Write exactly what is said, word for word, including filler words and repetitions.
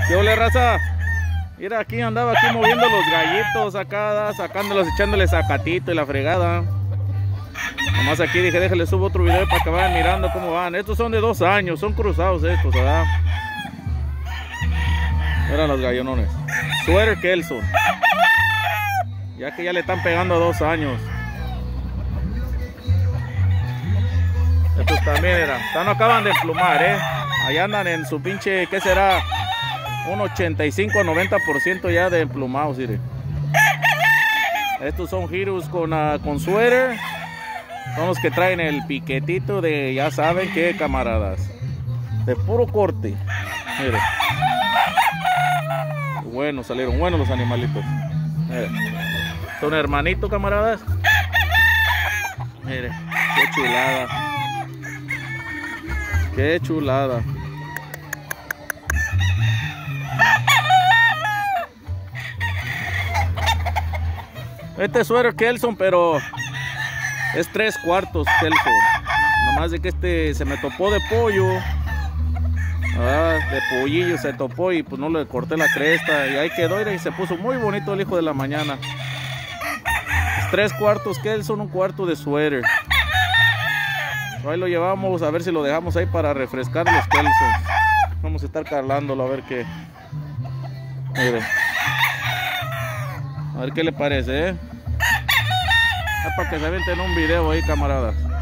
¿Qué ole, raza? Mira, aquí andaba aquí moviendo los gallitos acá, sacándolos, echándoles zacatito y la fregada. Nomás aquí dije, déjale subo otro video para que vayan mirando cómo van. Estos son de dos años, son cruzados estos, ¿verdad? Eran los gallonones. Sweater Kelson. Ya que ya le están pegando a dos años. Estos también eran. Están, no acaban de emplumar, ¿eh? Allá andan en su pinche, ¿qué será? Un ochenta y cinco a noventa por ciento ya de emplumados, mire. Estos son Hirus con, uh, con suéter. Son los que traen el piquetito de, ya saben qué, camaradas. De puro corte. Mire. Bueno, salieron buenos los animalitos. Mire. Son hermanitos, camaradas. Mire, qué chulada. Qué chulada. Este es suéter Kelson, pero es tres cuartos Kelson. Nomás de que este se me topó de pollo. Ah, de pollillo se topó y pues no le corté la cresta. Y ahí quedó y se puso muy bonito el hijo de la mañana. Es tres cuartos Kelson, un cuarto de suéter. Ahí lo llevamos, a ver si lo dejamos ahí para refrescar los Kelsons. Vamos a estar calándolo a ver qué. Mire. A ver qué le parece, ¿eh? Es para que se aventen un video ahí, camaradas.